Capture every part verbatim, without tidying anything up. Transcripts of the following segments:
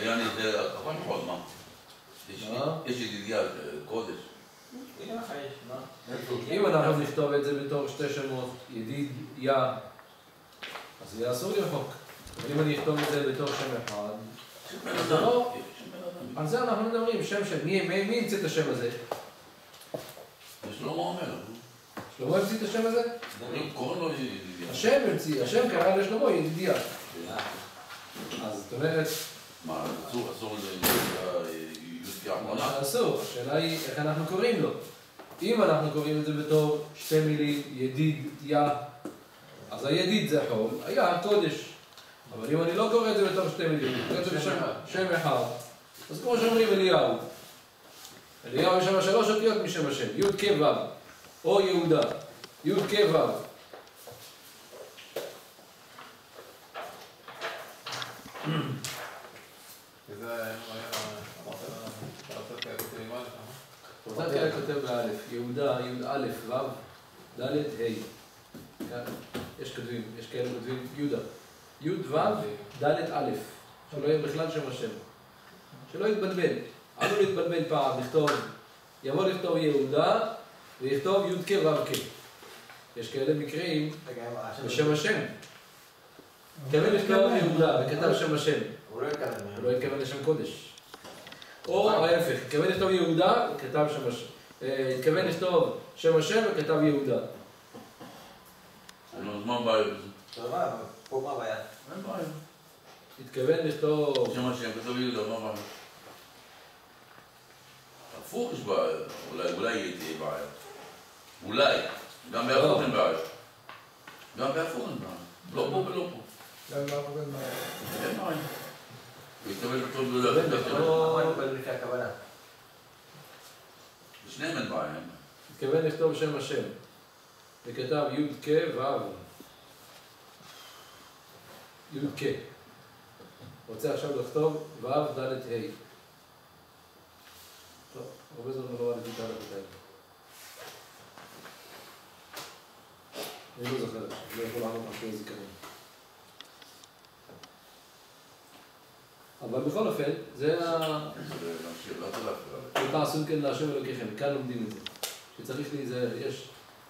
יעני זה הכל נכון, מה? יש ידידיה, קודש. אם אנחנו נכתוב את זה בתור שתי שמות, ידיד, יא, אז יהיה אסור למחוק. אבל אם אני אכתוב את זה בתור שם אחד, אז לא, על זה אנחנו מדברים, שם שם, מי המציא את השם הזה? שלמה אומר. שלמה המציא את השם הזה? קוראים לו ידידיה. השם המציא, השם קרא לשלמה ידידיה. אז זאת אומרת... מה, אסור לזה ידידיה אחרונה? אסור, השאלה היא איך אנחנו קוראים לו. אם אנחנו קוראים את זה בתור שתי מילים, ידיד, יא, אז הידיד זה חול, היה קודש. אבל אם אני לא קורא את זה בתור שתי מילים, זה שם אחד. אז כמו שאומרים אליהו. אליהו יש שם שלוש אותיות משם השם, י' כ' ו', או יהודה, י' כ' ו'. אתה כאלה כותב באלף, יהודה, י' א', ו', ד', ה'. יש כתבים, יש כאלה כותבים יהודה. י' ו', ד' א', שלא יהיה בכלל שם השם. שלא יתבלבל. עלול להתבלבל פעם, לכתוב, יבוא לכתוב יהודה, ויכתוב י' כ' ו' כ'. יש כאלה מקרים בשם השם. כתב לכתוב יהודה וכתב שם השם. הוא לא התכוון. הוא לא התכוון לשם קודש. או ההפך, התכוון לכתוב יהודה וכתב שם השם. התכוון לכתוב שם השם וכתב יהודה. אז מה הבעיה בזה? טוב, פה מה הבעיה? אין בעיה. התכוון לכתוב... שם השם, כתוב יהודה, מה הבעיה? הפוך יש בעיה, אולי יהיה תהיה בעיה. אולי. גם בהפוך אין בעיה. גם בהפוך אין בעיה. לא פה ולא פה. גם בהפוך אין בעיה. אין בעיה. הוא התכוון לכתוב יהודה. מה נקבל לפי הכוונה? בשניהם אין בעיה. התכוון לכתוב שם השם. וכתב י' כ' ו'. י' כ'. רוצה עכשיו לכתוב ו' ד' ה'. טוב, הרבה זמן לא ראיתי את הלכותיים. אני לא זוכר, לא יכול לענות אחרי זיכרון. אבל בכל אופן, זה ה... ותעשו כן להשם אלוקיכם, כאן לומדים את זה. שצריך להיזהר, יש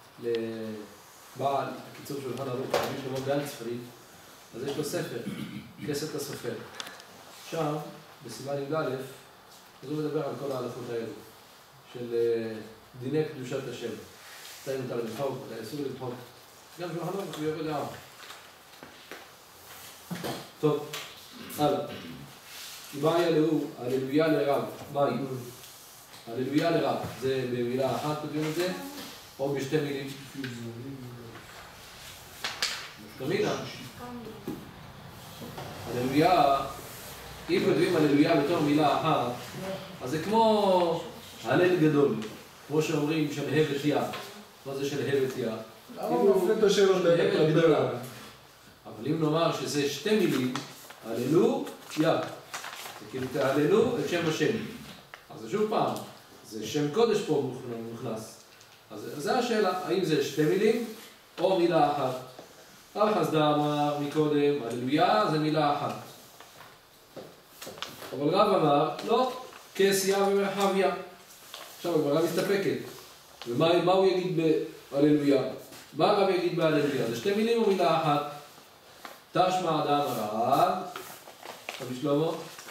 לבעל, הקיצור של חנה רוק, מי שלמוד גן ספרי, אז יש לו ספר, כסת הסופר. שם, בסימן י"א, אז הוא מדבר על כל ההלכות האלה, של דיני קדושת השם. מתי מותר למחוק, מתי אסור למחוק. גם של חנה רוק, הוא יורד לעם. טוב, הלאה. איבעיה לאו, הללויה לרב, מהי? הללויה לרב, זה במילה אחת כותבים את זה, או בשתי מילים. תמינה. הללויה, אם כותבים הללויה בתור מילה אחת, אז זה כמו הלל גדול, כמו שאומרים של הבת יא. מה זה של הבת יא? הוא מפנה את השאלות הבת גדולה. אבל אם נאמר שזה שתי מילים, הללו יא. זה כאילו תהללו את שם השם. אז שוב פעם, זה שם קודש פה מוכנס. אז זו השאלה, האם זה שתי מילים או מילה אחת? רב חסדא אמר מקודם, הללויה זה מילה אחת. אבל רב אמר, לא, כסיה ומרחביה. עכשיו הגמרא מסתפקת. ומה הוא יגיד בהללויה? מה הרב יגיד בהללויה? זה שתי מילים או מילה אחת? תשמע אדם הרב, רבי שלמה.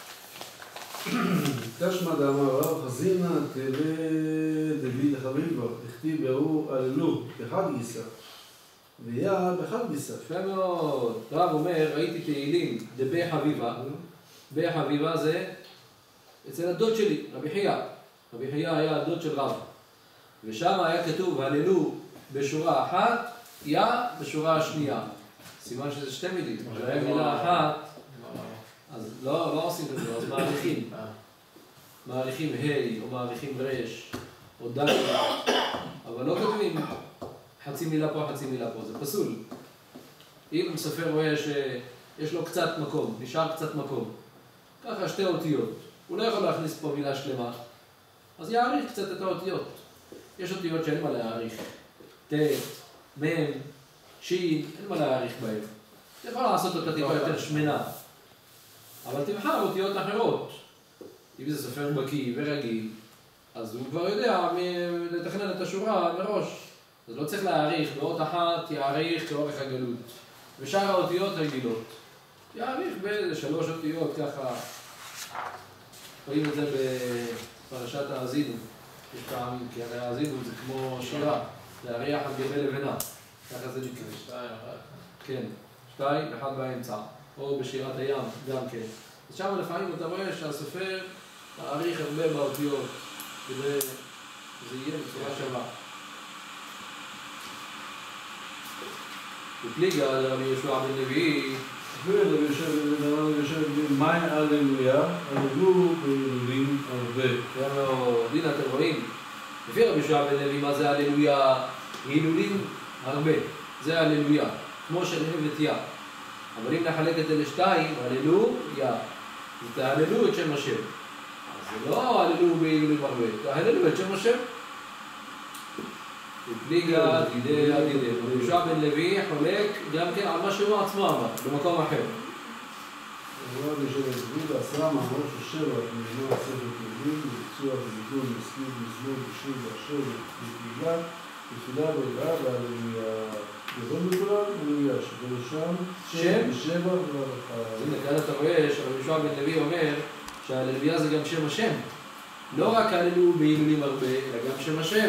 תשמע דאמר רב חזינא תראה דוד חביבה, הכתיב והוא הללו בחד גיסא ויה בחד גיסא. יפה מאוד. רב אומר, ראיתי תהילים דבי חביבה. בי חביבה זה אצל הדוד שלי, רבי חייא. רבי חייא היה הדוד של רב. ושם היה כתוב הללו בשורה אחת, יא בשורה השנייה. סימן שזה שתי מילים. זה היה מילה אחת. אז לא, לא עושים את זה, אז מעריכים. מעריכים ה' או מעריכים רש, או ד', אבל לא כותבים חצי מילה פה, חצי מילה פה, זה פסול. אם סופר רואה שיש לו קצת מקום, נשאר קצת מקום, ככה שתי אותיות, הוא לא יכול להכניס פה מילה שלמה, אז יעריך קצת את האותיות. יש אותיות שאין מה להעריך, ת', מ', ש', אין מה להעריך בהן. אתה יכול לעשות אותה טיפה יותר שמנה. אבל תבחר אותיות אחרות. אם זה סופר בקי ורגיל, אז הוא כבר יודע לתכנן את השורה מראש. אז לא צריך להעריך, באות אחת יעריך כאורך הגלות. ושאר האותיות רגילות. יעריך באיזה שלוש אותיות ככה. רואים את זה בפרשת האזינו. יש פעמים, כי הרי האזינו זה כמו שירה, להריח על גבי לבנה. ככה זה נקרא. שתיים, אחת. כן, שתיים, אחד באמצע. או בשירת הים, גם כן. אז שם לפעמים אתה רואה שהסופר מעריך הרבה באותיות, כדי שזה יהיה בצורה שווה. בפליגה, רבי יהושע בן לוי, ורבי יושב במאי הללויה, הללו בהילולים הרבה. אומר לו, הנה אתם רואים, לפי רבי יהושע בן לוי, מה זה הללויה? הילולים הרבה, זה הללויה, כמו של ה' ותיה. אבל אם נחלק את זה לשתיים, הללויה, אז תהללו את שם השם. אז זה לא הללו בהילולים הרבה, תהללו את שם השם. בפליגה, דידי, דידי. רבי יהושע בן לוי חולק גם כן על מה שהוא עצמו אמר, במקום אחר. רבי יושב בגבול, עשרה מאמרות של שבע, מזמור ספר תהילים, ביצוע וביטול, מסכים, מזמור, בשיר ואשר, בפליגה, בתפילה והודעה והללויה. גדול מכולם, הללויה, שבראשם שם ושבע וברכה. אז הנה, כאן אתה רואה שרבי יהושע בן לוי אומר שההללויה זה גם שם השם. לא רק הללו בהילולים הרבה, אלא גם שם השם.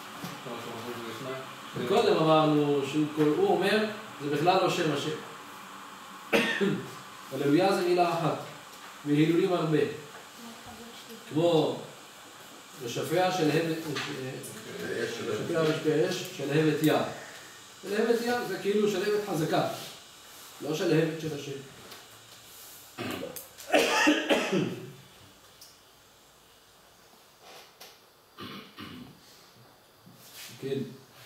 וקודם אמרנו שהוא אומר, זה בכלל לא שם השם. הללויה זה מילה אחת, והילולים הרבה. כמו לשפע של אש של הבט ים. שלהבת ים זה כאילו שלהבת חזקה, לא שלהבת של השם. כן.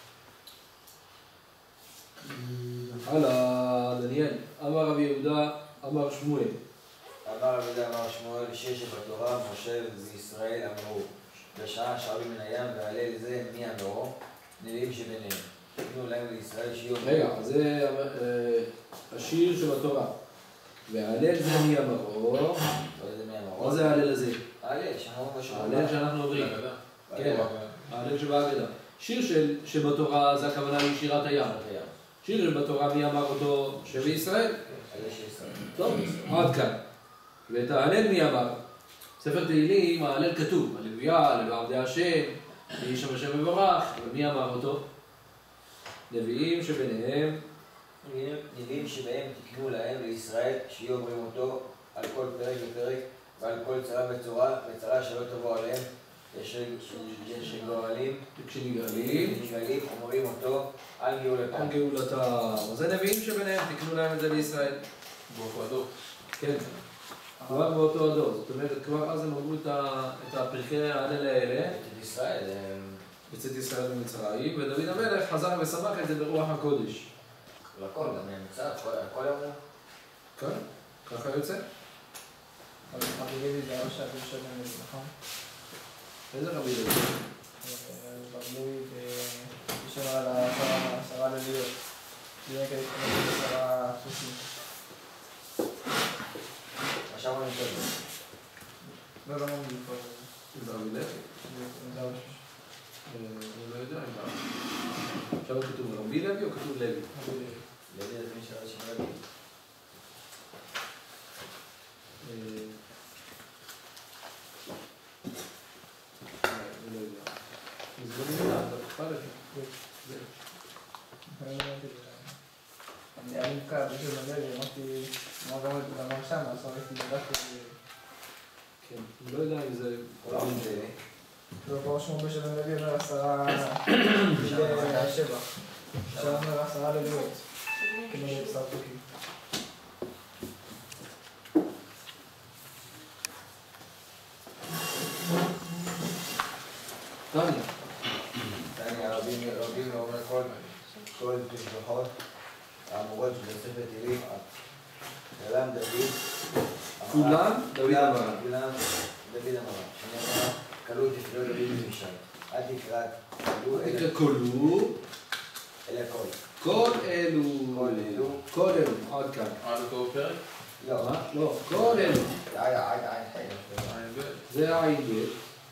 הלאה, דניאל. אמר רבי יהודה, אמר שמואל. אמר רבי יהודה, אמר שמואל, ששת בתורה, משה וישראל אמרו, בשעה שרבים מן הים, והלל זה מי אמרו, נביאים שביניהם. תנו להם לישראל שיהיו... רגע, זה השיר שבתורה. והלל זה מי אמרו. מה זה ההלל הזה? ההלל, שאנחנו אומרים ההלל שאנחנו אומרים. כן, ההלל שבהגדה. שיר שבתורה זה הכוונה לשירת הים. שיר שבתורה מי אמר אותו? שבישראל. טוב, עד כאן. ואת ההלל מי אמר? ספר תהילים, ההלל כתוב. הללויה, לעבדי השם, יהי שם השם מבורך. ומי אמר אותו? נביאים שביניהם, נביאים שבהם תקנו להם לישראל שיהיו אומרים אותו על כל פרק ופרק ועל כל צרה וצורה וצרה שלא תבוא עליהם שגואלים כשנגאלים, נגאלים אומרים אותו על גאולתם. על גאולתם. אז זה נביאים שביניהם, תקנו להם את זה לישראל. באותו הדור. כן, כבר באותו הדור. זאת אומרת, כבר אז הם אמרו את הפרקי ההלל האלה. את ישראל. בצאת ישראל במצרים, ודוד המלך חזר וסמך את זה ברוח הקודש. לכל, גם נמצא, הכל אמרו. כן, ככה יוצא. אבל רבי לוי זה הרשע בן שבע בן לוי, נכון? איזה רבי לוי? רבי לוי בשם על העשרה לליות. זה נקרא עשרה סוסים. עכשיו אני מתקדם. לא, לא מוביל פה. זה רבי לוי? זה הרשע. אני לא יודע אם זה... עכשיו כתוב רבי לוי או כתוב לוי? רבי לוי. לוי זה מי שרשע שם לוי. אני לא יודע. אז בוא נראה, אתה תוכל את זה. אני היה מוכר בשביל לוי, אמרתי, מה גם את זה אמר שם, אז ראיתי לדעתי... כן, אני לא יודע אם זה... עולם זה... לא, פה שמו בשביל לוי אומר עשרה... שבע. עכשיו אומר עשרה לליות. כמו עשרה פרקים. טניה. טניה, רבים אומר כל תשבחות האמורות שבספר תהילים, כולם דוד, כולם דוד אמר. כולם דוד אמר, שאני אמר, כלו תפילו דוד ומשל, אל תקרא כלו אלא כלו, אלא כל. כל אלו, כל אלו, כל אלו, עד כאן. עד אותו פרק? לא. מה? לא, כל אלו. עין, עין, עין, חי. זה העין ב'.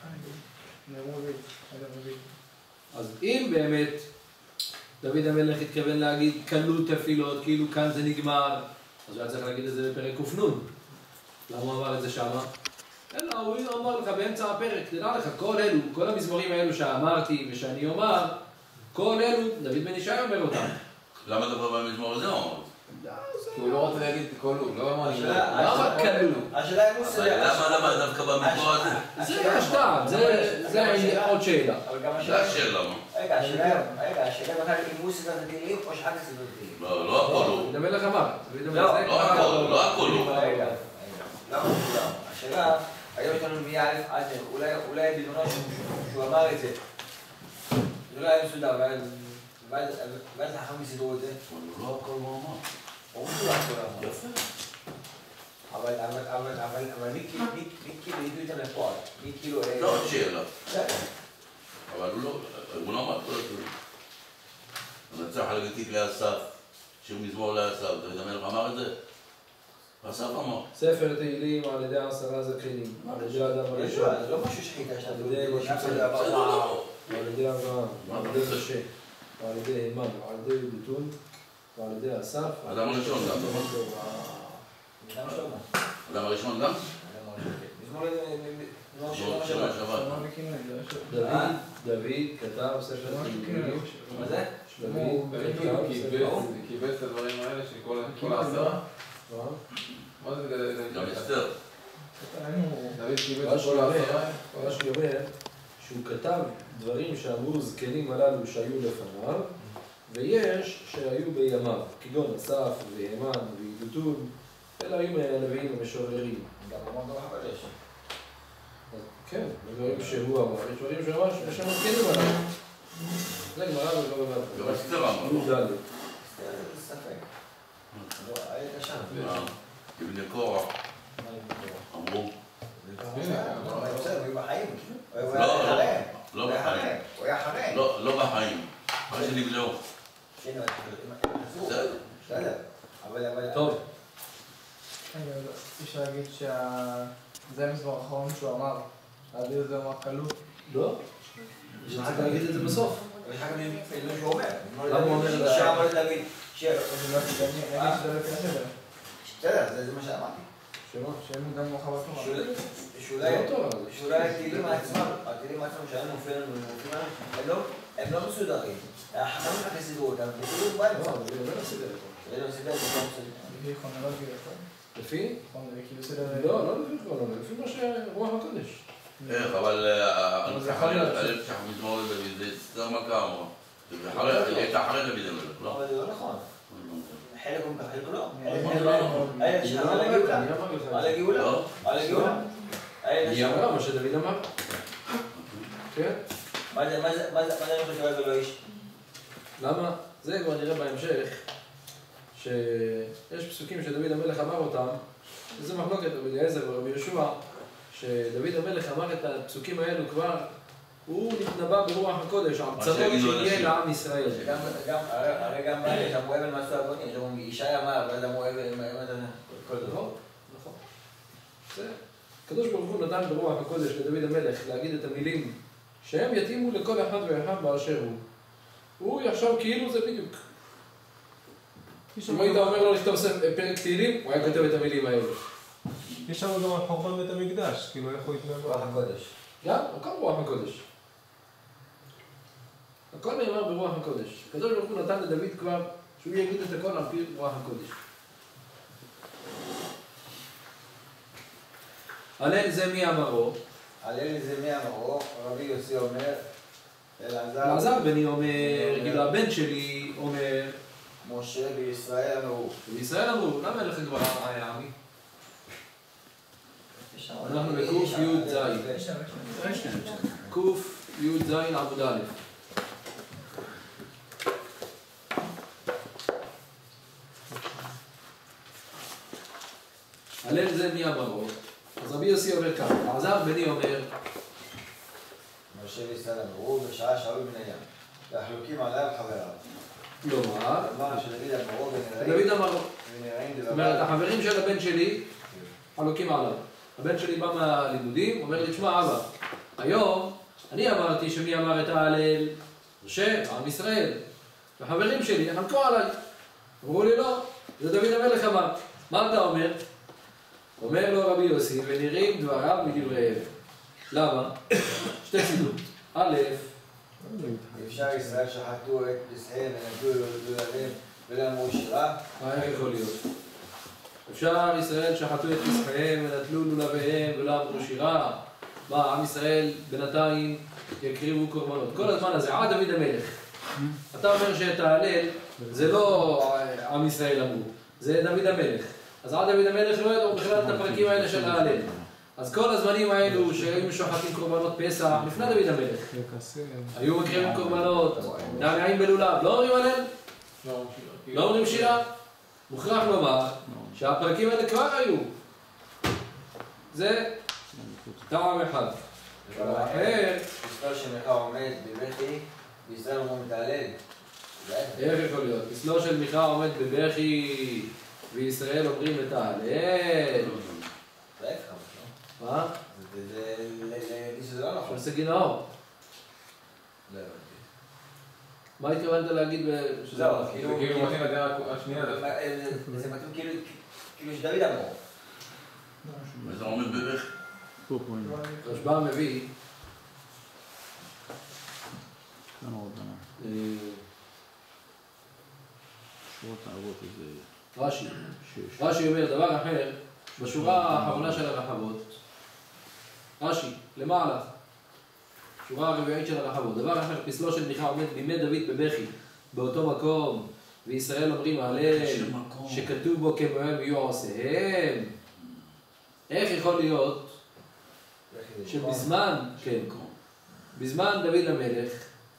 אז אם באמת דוד המלך התכוון להגיד קלות תפילות, כאילו כאן זה נגמר, אז הוא היה צריך להגיד את זה בפרק ק"נ. למה הוא אמר את זה שמה? אלא הוא אמר לך באמצע הפרק, תדע לך, כל אלו, כל המזמורים האלו שאמרתי ושאני אומר, כל אלו, דוד בן ישי אומר אותם. למה אתה כבר במזמור הזה אומר? כי הוא לא רוצה להגיד קולו, לא אמר לי. למה קלות? השאלה היא מוסר. למה למה דווקא במזמור הזה? זה השטעם, זה עוד שאלה. אבל גם זה השאלה, מה? רגע, השאלה, רגע, השאלה בכלל אם הוא סידר את התהילים או שחק סידר את התהילים. לא, לא הכל הוא. דוד המלך אמר. לא הכל, לא הכל הוא. רגע, רגע. למה כולם? השאלה, היום יש לנו מא' עד נ', אולי בזמנו שהוא אמר את זה. זה לא היה מסודר, ואז החכמים סידרו את זה. לא הכל הוא אמר. ברור שהוא לא הכל אמר. יפה. אבל, אבל, אבל, אבל, אבל מי כאילו, מי כאילו הביאו אותם לפועל? מי כאילו... לא עוד שאלה. בסדר. אבל הוא לא, הוא לא אמר כל הכלים. הנצח הלגיתית לאסף, שיר מזמור לאסף, דוד המלך אמר את זה? אסף אמר. ספר תהילים על ידי עשרה זקנים, על ידי האדם הראשון, זה לא משהו שחיכה שאתה... על ידי משה בסדר, לא. ועל ידי אברהם, ועל ידי משה, ועל ידי אימן, ועל ידי ידותון, ועל ידי אסף. אדם הראשון גם. אדם שלמה. אדם הראשון גם? מזמור לא, שלמה שבת שבת. שבת. דוד, דוד כתב ספר תהילים. מה זה? דוד באמת כתב הוא ספר קיבץ קיבץ את הדברים האלה של כל העשרה? מה? מה זה גדל? גם אסתר. דוד קיבץ את רש"י כל אומר, העשרה? רש"י אומר שהוא כתב דברים שאמרו זקנים הללו שהיו לפניו, ויש שהיו בימיו, כגון אסף והימן וידותון, אלה היו מהנביאים המשוררים. גם אמר גם החדש. כן, דברים שהוא אמר, יש דברים שהוא אמר שהם זקנים עליו. זה גמרא ולא בבא. גם אסתר אמר. י"ד. זה ספק. היית שם. בני קורח אמרו. בסדר, הוא בחיים. הוא לא, היה אחריהם. לא בחיים. הוא היה אחריהם. לא, לא בחיים. מה שנבלעו. הנה, בסדר. בסדר. אבל, אבל... טוב. אפשר להגיד שזה המזמור האחרון שהוא אמר, להעביר את זה אמר קלות. לא? צריך להגיד את זה בסוף. יש לך גם מה שהוא אומר. למה הוא אומר את זה? שאמר לדוד, ש... אני אגיד שזה לפי הסדר. בסדר, זה מה שאמרתי. שמה? שהם גם מאוחר בתורה. שאולי... זה לא תורה, זה שאולי הטילים עצמם, הטילים עצמם שהיו מופיעים לנו ומופיעים לנו, הם לא, הם לא מסודרים. החכמים רק יסידרו אותם, וסידרו בהם. לא, זה לא מסדר את זה. זה לא מסדר את זה. לפי כרונולוגיה, נכון? לפי? נכון, זה כאילו סדר... לא, לא לפי כרונולוגיה, לפי מה שרוח הקודש. איך, אבל זה יכול להיות. הלב שלך מזמור לדוד, זה אסתר מלכה אמרה. היא הייתה אחרי דוד המלך, לא? אבל זה לא נכון. חלק הוא חלק לא. היא הילד שלך על הגאולה. על הגאולה. לא? על הגאולה. הילד היא שלך. אמרה מה שדוד אמר. כן? מה זה, מה זה, מה זה, מה זה אני חושב על איש? למה? זה כבר נראה בהמשך, שיש פסוקים שדוד המלך אמר אותם, וזה מחלוקת רבי אליעזר ורבי יהושע, שדוד המלך אמר את הפסוקים האלו כבר, הוא נתנבא ברוח הקודש, המצרות שהגיע לעם ישראל. גם, גם, הרי גם אמרו אבן מעשו עוונות, שאומרים, ישי אמר, ואז אמרו אבן, כל דבר. נכון, נכון. זה, הקדוש ברוך הוא נתן ברוח הקודש לדוד המלך להגיד את המילים שהם יתאימו לכל אחד ואחד באשר הוא. הוא יחשב כאילו זה בדיוק. אם היית אומר לו לכתוב פרק תהילים, הוא היה כותב את המילים האלה. יש לנו גם על חורבן בית המקדש, כאילו איך הוא יתנהל רוח הקודש. גם, הכל ברוח הקודש. הכל נאמר ברוח הקודש. הקדוש ברוך הוא נתן לדוד כבר שהוא יגיד את הכל על פי רוח הקודש. הלל זה מי אמרו? הלל זה מי אמרו, רבי יוסי אומר, אלעזר, אלעזר בני אומר, כאילו הבן שלי אומר, משה וישראל אמרו. בישראל אמרו, למה אין לך כבר העמי? אנחנו בקוף י' ז'. קוף י' ז' עמוד א'. הלל זה מי אמרו? אז רבי יוסי אומר ככה, אלעזר בני אומר, משה וישראל אמרו, בשעה שאלו בני ים. והחלוקים עליו חבריו. כלומר, אמר שדוד אמרו ונראה, דוד אמר, זאת אומרת, החברים של הבן שלי חלוקים עליו. הבן שלי בא מהלימודים, אומר לי, תשמע אבא, היום אני אמרתי שמי אמר את ההלל? משה, עם ישראל. והחברים שלי חלקו עליי. אמרו לי לא, זה דוד המלך אמר. מה אתה אומר? אומר לו רבי יוסי, ונראים דבריו מדבריהם. למה? שתי צידות. א', אפשר ישראל שחטו את פסחיהם ונתנו להם ולא אמרו שירה? מה יכול להיות? אפשר ישראל שחטו את פסחיהם ונטלו לולביהם ולא אמרו שירה? מה, עם ישראל בינתיים יקריבו קורבנות. כל הזמן הזה, עד דוד המלך. אתה אומר שאת ההלל זה לא עם ישראל אמרו, זה דוד המלך. אז עד דוד המלך לא ידעו בכלל את הפרקים האלה של ההלל. אז כל הזמנים האלו שהיו שוחטים קורבנות פסח לפני דוד המלך, היו מקריבים קורבנות, נענעים בלולב, לא אומרים הלל? לא אומרים שירה? מוכרח לומר שהפרקים האלה כבר היו. זה טעם אחד. אחר, פסקו של מיכה עומד בבכי, בישראל אומרים את ההלל. איך יכול להיות? פסלו של מיכה עומד בבכי וישראל אומרים את ההלל. מה? זה לא נכון. של סגי נאור. מה התכוונת להגיד שזה לא נכון? זה כאילו מתאים לדעה השנייה. זה מתאים כאילו שדוד אמרו. וזה עומד בבכי. רשב"ם מביא רש"י. רש"י אומר דבר אחר, בשורה האחרונה של הרחבות, רש"י, למעלה, שורה הרביעית של הרחבות, דבר אחר, פסלו של מיכה עומד בימי דוד בבכי, באותו מקום, וישראל אומרים הלל, שכתוב בו כמוהם יהיו עושיהם. איך יכול להיות שבזמן, כן, בזמן דוד המלך,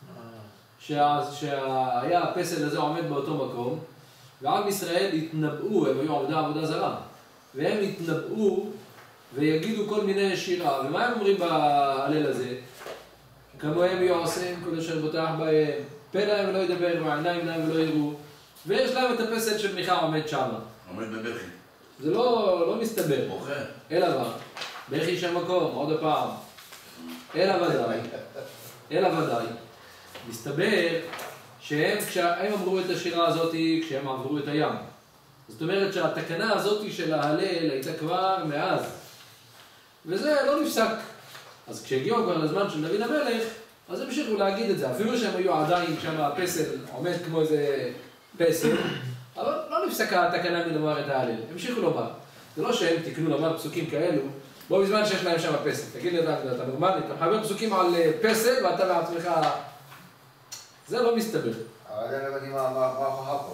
שהיה הפסל הזה עומד באותו מקום, ועם ישראל התנבאו, הם היו עבודה עבודה זרה, והם התנבאו ויגידו כל מיני שירה, ומה הם אומרים בהלל הזה? כמוהם יהיו עושים, כל אשר בוטח בהם, פה להם ולא ידבר, ועיניים להם ולא יראו, ויש להם את הפסל של מיכה עומד שם. עומד בבכי. זה לא, לא מסתבר. בוכה. אלא מה? בכי שם מקום, עוד הפעם. אלא ודאי, אלא ודאי. מסתבר שהם, כשהם אמרו את השירה הזאת, כשהם עברו את הים. זאת אומרת שהתקנה הזאת של ההלל הייתה כבר מאז. וזה לא נפסק. אז כשהגיעו כבר לזמן של דוד המלך, אז המשיכו להגיד את זה. אפילו שהם היו עדיין שם הפסל עומד כמו איזה פסל, אבל לא נפסקה התקנה מלומר את ההלל. המשיכו לומר. זה לא שהם תקנו לומר פסוקים כאלו, בו בזמן שיש להם שם פסל. תגיד לי, אתה, אתה נורמלי, אתה מחבר פסוקים על פסל ואתה בעצמך... זה לא מסתבר. אבל אני לא יודעים מה ההוכחה פה.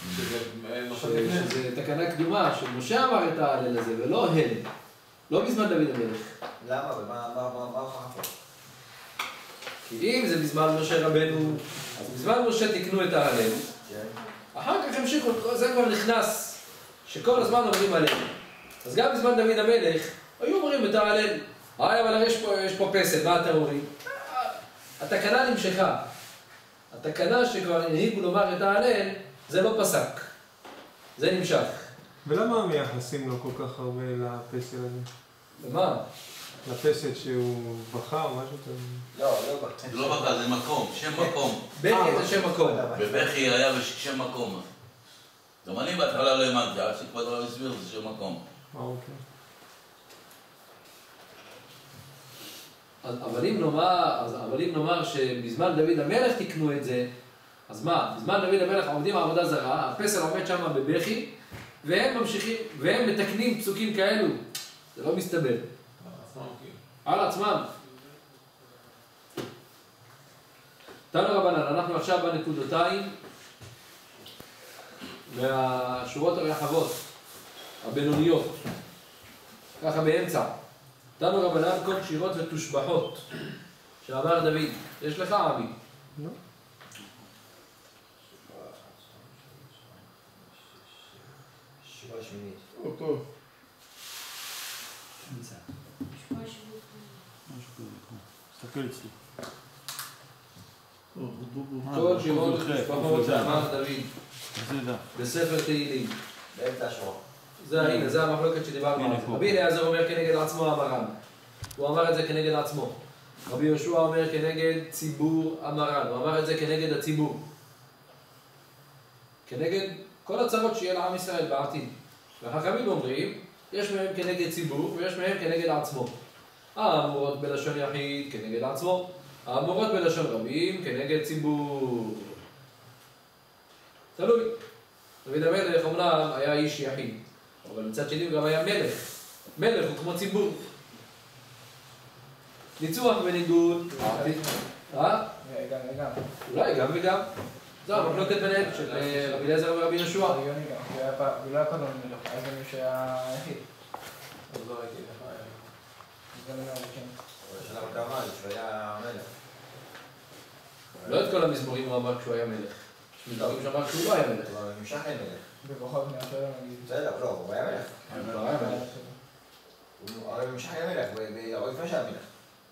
שזה תקנה קדומה, שמשה אמר את ההלל הזה, ולא הם. לא בזמן דוד המלך. למה? ומה ההוכחה פה? כי אם זה בזמן משה רבנו, אז בזמן משה תקנו את ההלל. אחר כך המשיכו, זה כבר נכנס, שכל הזמן אומרים הלל. אז גם בזמן דוד המלך, היו אומרים את ההלל. היי, אבל יש פה, יש פה פסל, מה אתם אומרים? התקנה נמשכה. התקנה שכבר הנהיגו לומר את ההלל, זה לא פסק. זה נמשך. ולמה מייחסים לו כל כך הרבה לפסל הזה? ומה? לפסל שהוא בכה או משהו כזה? לא, לא בכה. זה לא בכה, זה מקום, שם מקום. בכי זה שם מקום. בבכי היה שם מקום. גם אני בהתחלה לא האמנתי, עד שכבוד הרב הסביר, זה שם מקום. אה, אוקיי. אבל אם נאמר, אבל אם נאמר שבזמן דוד המלך תקנו את זה, אז מה? בזמן דוד המלך עומדים עבודה זרה, הפסל עומד שם בבכי, והם ממשיכים, והם מתקנים פסוקים כאלו. זה לא מסתבר. על עצמם. תנו רבנן, אנחנו עכשיו בנקודותיים מהשורות הרחבות, הבינוניות, ככה באמצע. תנו רבנן כל שירות ותושבחות, שאמר דוד. יש לך עמי? לא. שבעה שמינית. טוב, טוב. תסתכל אצלי. כל שירות ותושבחות, שאמר דוד. זה דף. בספר תהילים. באמצע השורה. זה הנה, זה המחלוקת שדיברנו עליה. רבי אליעזר אומר כנגד עצמו המרן. הוא אמר את זה כנגד עצמו. רבי יהושע אומר כנגד ציבור המרן. הוא אמר את זה כנגד הציבור. כנגד כל הצרות שיהיה לעם ישראל בעתיד. והחכמים אומרים, יש מהם כנגד ציבור ויש מהם כנגד עצמו. האמורות בלשון יחיד כנגד עצמו. האמורות בלשון רבים כנגד ציבור. תלוי. דוד המלך אומנם היה איש יחיד, אבל מצד שני הוא גם היה מלך. מלך הוא כמו ציבור. ניצוח בניגוד. אה? גם וגם. אולי גם וגם. זו המחלוקת ביניהם של רבי אליעזר ורבי יהושע. הגיוני גם, כי הוא לא היה קודם מלך, אז זה מישהו שהיה יחיד. אז לא ראיתי לך. זה לא נראה לי, כן. אבל השאלה כמה, שהוא היה מלך. לא את כל המזמורים הוא אמר כשהוא היה מלך. יש מזמורים שאמר כשהוא לא היה מלך. אבל נמשך אין מלך. בפחות מהשאלה נגיד. בסדר, לא, הוא היה מלך. הוא לא היה מלך. הוא הרי נמשך היה מלך, הוא לפני שהיה מלך.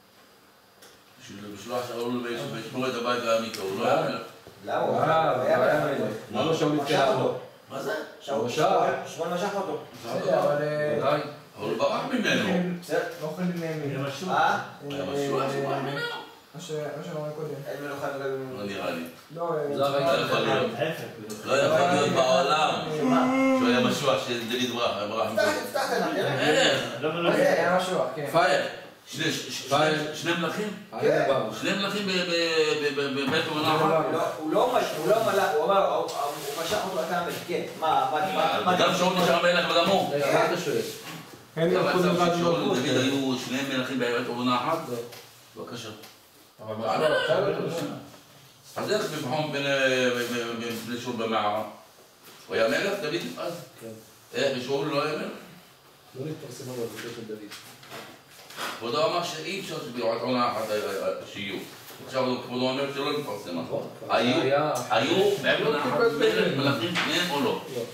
בשביל לשלוח שאול וישמור את הבית והעמיקה, הוא לא היה מלך. למה? הוא אה, היה הוא היה מלך. מלך. למה שאול משך נתקע אותו. בו? מה זה? שאול שמואל משך אותו. בסדר, אבל... ודאי. אבל הוא ברח ממנו. בסדר. לא אוכלים מהם. אה? היה משוע שהוא ברח ממנו. מה שאמרנו קודם. אין מלוכה מלך. לא נראה לי. לא, זה הרי לא יכול להיות. לא יכול להיות בעולם שהוא היה משוע שדוד ברח ברח ממנו. תפתח את העיניים. אין. מה זה היה משהו, כן. פייר. שני- ש- שני- שני מלכים? היה ברוך. שני מלכים בבית ומנחם? לא, הוא לא מש- הוא לא מלך, הוא אמר, הוא הוא משך אותו לקחת מלך, כן. מה, מה, מה, מה, וגם שאול נשאר מלך וגם הוא. רגע, מה אתה שואל? אין אתה מלכות מצב לבד ששאול מלכות. ודוד היו שני מלכים בבית ומנחם? בבקשה. אבל מה לא, עכשיו לא יודע. אז איך מבחון בין בני שאול במערה? הוא היה מלך, דוד? אז? כן. איך, ושאול לא היה מלך? לא נתפרסמה בבקשה של דוד. כבודו אמר שאי אפשר שבעוד עונה אחת שיהיו. עכשיו כבודו אומר שלא נתפרסם. נכון. היו, היה- היו בעוד אחת מלך מלכים שניהם או לא? לא.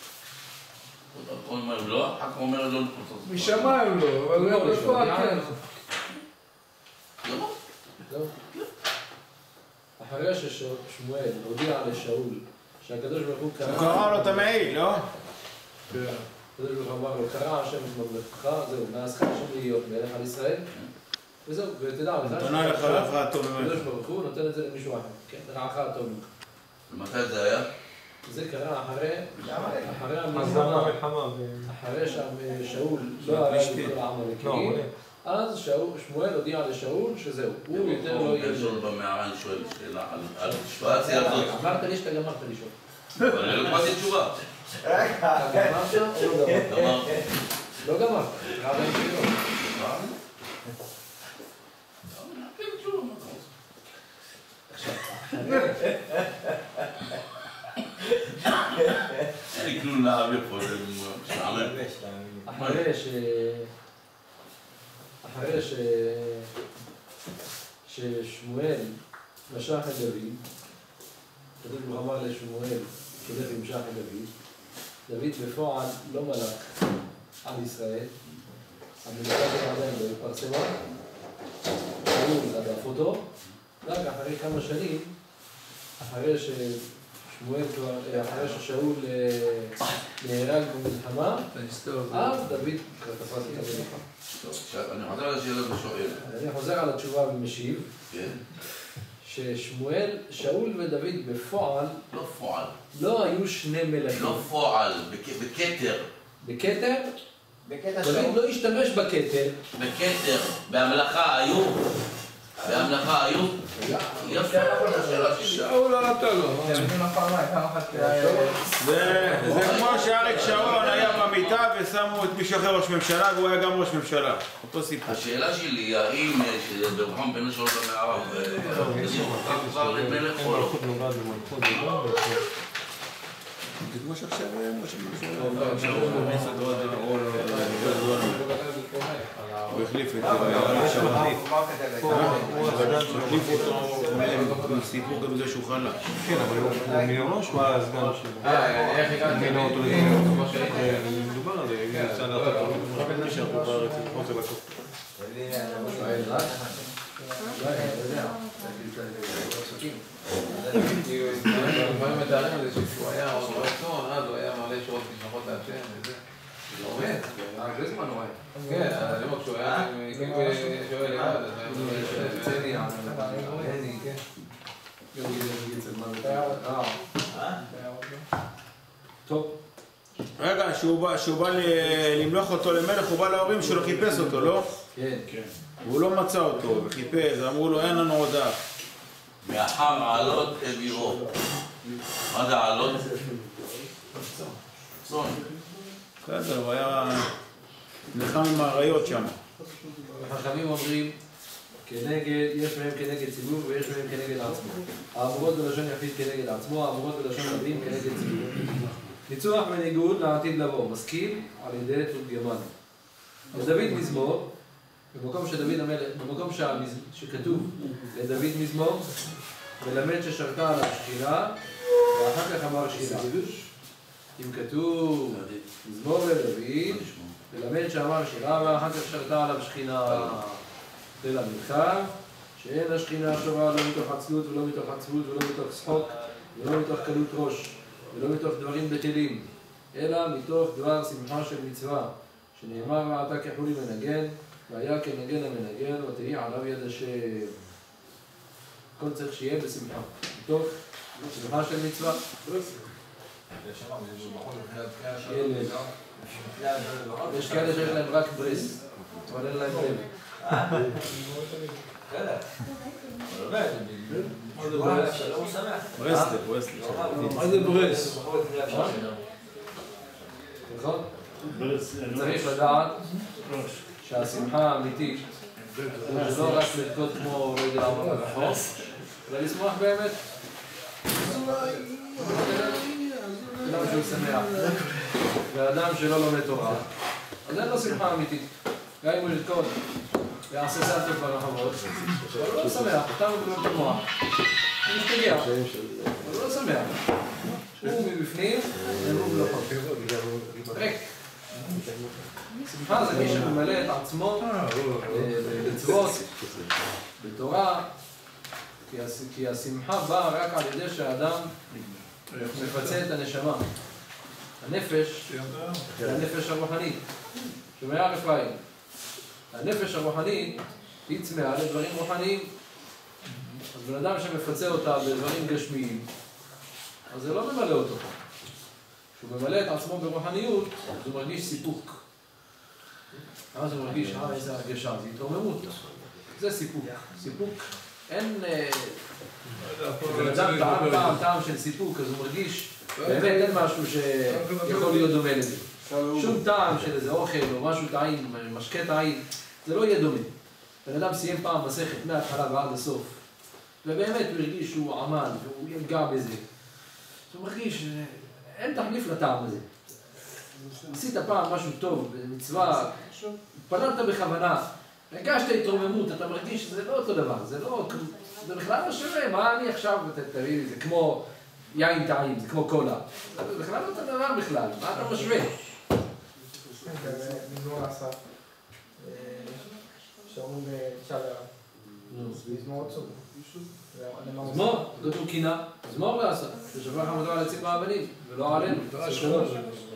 הוא אומר לא, אחר כך אומר לא נתפרסם. משמיים לא, אבל לא, הוא בפועל לא, כן. לא? זהו. אחרי ששמואל הודיע לשאול שהקדוש ברוך הוא הוא קרא לו את המעיל, לא? הקדוש ברוך הוא אמר לו, קרא השם את ממלכתך, זהו, מאז חי השם להיות מלך על ישראל, וזהו, ותדע לך, נתנה לך רעך הטוב ממך. הקדוש ברוך הוא נותן את זה למישהו אחר, כן, רעך הטוב ממך. ומתי זה היה? זה קרה אחרי, אחרי אז גם המלחמה, המלחמה ו... אחרי ששאול לא הרג את כל לא, העמלקים, עולה. אז שאול- שמואל הודיע לשאול שזהו, הוא יותר לא יהיה. בן שאול במערה, אני שואל שאלה על- על הסיטואציה הזאת. אמרת לי שאתה גמרת לשאול. אבל אני לא קיבלתי תשובה. אתה גמרת או לא גמרת? אמרתי. לא גמרת. רב אין שאלות. אין לי כלום להעביר פה, זה משעמם. אחרי ש... אחרי ש... ששמואל משך את דוד, הקדוש ברוך הוא אמר לשמואל שילך וימשך את דוד, דוד בפועל לא מלך על ישראל, המלוכה שלו עדיין לא התפרסמה, שאול הדף אותו, רק אחרי כמה שנים, אחרי ששמואל כבר, אחרי ששאול אה, נהרג במלחמה, אז דוד כבר תפס את המלוכה. טוב, עכשיו, אני חוזר לשאלה ושואל. אני חוזר על התשובה ומשיב, כן? ששמואל, שאול ודוד בפועל לא פועל. לא היו שני מלכים. לא פועל, בכ- בכתר. בכתר, בקטע דוד שאול. לא השתמש בכתר. בכתר. בהמלכה היו. בהמלכה היו. יפה, זאת השאלה שלי. שאול לא נתן לו. זה נותנים לך פעמיים, פעם אחת... זה זה כמו שאריק שרון היה במיטה ושמו את מישהו אחר ראש ממשלה והוא היה גם ראש ממשלה. אותו סיפור. השאלה שלי, האם ברוחם בן שאול במערה כבר למלך או לא? מלכות נוגעת במלכות וגם... זה כמו שעכשיו ראש הוא החליף את זה. החליף אותו סיפור גם בזה שהוא חלה. כן, אבל הוא מראש הוא היה הסגן שלו. אה, איך הגעתי? מינה אותו לזה. מדובר על זה, אם הוא יצא לעשות אותו. הוא נשאר פה בארץ, הוא רוצה לקוף. כאילו, דברים מתארים על זה שכשהוא היה עוד רצון, אז הוא היה מעלה שורות נשלחות אני כאילו שואל לבד, אז אני צני, עני, כן. גם גיל אצל מה זה. טוב. רגע, שהוא בא, שהוא בא ל- למלוך אותו למלך, הוא בא להורים שלו, חיפש אותו, לא? כן. והוא לא מצא אותו, וחיפש, אמרו לו, אין לנו עוד אח. מהחם עלות אל עירו. מה זה עלות? צאן. בסדר, הוא היה נלחם עם האריות שם. החכמים אומרים, כנגד, יש מהם כנגד ציבור ויש מהם כנגד עצמו. האמורות בלשון יחיד כנגד עצמו, האמורות בלשון רבים כנגד ציבור. ניצוח בניגוד לעתיד לבוא, מסכים על ידי תורגמן. לדוד מזמור, במקום שדוד המלך, במקום שכתוב לדוד מזמור, מלמד ששרתה עליו שכינה, ואחר כך אמר שכינה. אם כתוב מזמור לדוד, מלמד שאמר שירה, ואחר כך שרתה עליו שכינה. ללמדך, שאין השכינה שורה לא מתוך עצלות ולא מתוך עצבות ולא מתוך שחוק ולא מתוך קלות ראש ולא מתוך דברים בטלים, אלא מתוך דבר שמחה של מצווה, שנאמר ואתה כחולי מנגן, והיה כנגן המנגן, ותהי עליו יד השם. הכל צריך שיהיה בשמחה, מתוך שמחה של מצווה. יש כאלה שיש להם רק ברס, אבל אין להם לב. ברסלר, ברסלר. מה זה ברס? נכון? צריך לדעת שהשמחה האמיתית זה לא רק לרקוד כמו לא יודע מה ברחוב, אלא לשמוח באמת. זה לא שהוא שמח. ואדם שלא לומד תורה, אז אין לו שמחה אמיתית. גם אם הוא ירקוד ויעשה סלטות ברחבות, הוא לא שמח, אותם הוא בלום את המוח. הוא משתגע, הוא לא שמח. הוא מבפנים, הוא לא חושב. ריק. שמחה זה מי שממלא את עצמו במצוות, בתורה, כי השמחה באה רק על ידי שהאדם מפצה את הנשמה. הנפש זה הנפש הרוחנית. שומע רפאי. הנפש הרוחנית היא צמאה לדברים רוחניים. אז בן אדם שמפצה אותה בדברים גשמיים, אז זה לא ממלא אותו. כשהוא ממלא את עצמו ברוחניות, אז הוא מרגיש סיפוק. אז הוא מרגיש, אה, איזה הרגשה, זה התרוממות. זה סיפוק. סיפוק, אין... בן אדם טעם פעם טעם של סיפוק, אז הוא מרגיש, באמת אין משהו שיכול להיות דומה לזה. שום טעם של איזה אוכל או משהו טעים, משקה טעים, זה לא יהיה דומה. בן אדם סיים פעם מסכת מההתחלה ועד הסוף, ובאמת הוא הרגיש שהוא עמל והוא יגע בזה. הוא מרגיש, אין תחליף לטעם הזה. עשית פעם משהו טוב, מצווה, התפללת בכוונה, הרגשת התרוממות, אתה מרגיש שזה לא אותו דבר, זה לא, זה בכלל לא שווה, מה אני עכשיו, תראי לי, זה כמו יין טעים, זה כמו קולה. זה בכלל לא אותו דבר בכלל, מה אתה משווה? מזמור אסף, שאומרים בצ'אלה, מזמור עצוב. מזמור, זאת הוא קינה, מזמור לאסף, ששפך חמתו על עצים והאבנים, ולא עלינו, זה שלוש.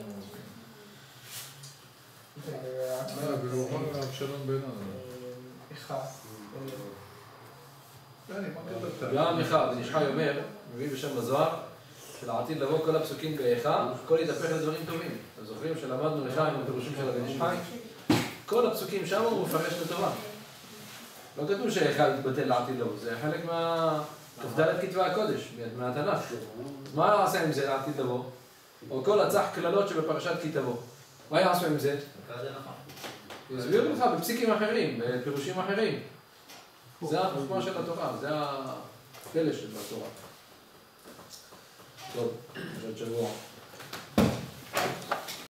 גם מיכה, ונשחי אומר, מביא בשם בזוהר, שלעתיד לבוא כל הפסוקים באיכה, הכל יתהפך לדברים טובים. אתם זוכרים שלמדנו מיכה עם הפירושים של הבן ישחי? כל הפסוקים שם הוא מפרש לטובה. לא כתוב שאיכה יתבטל לעתיד לבוא, זה חלק מהכ"ד כתבי הקודש, מהתנ"ך. מה יעשה עם זה לעתיד לבוא? או כל הצח כללות שבפרשת כי תבוא. מה יעשו עם זה? יסבירו לך בפסיקים אחרים, בפירושים אחרים. זה החוכמה של התורה, זה הפלא של התורה. טוב, עוד שבוע.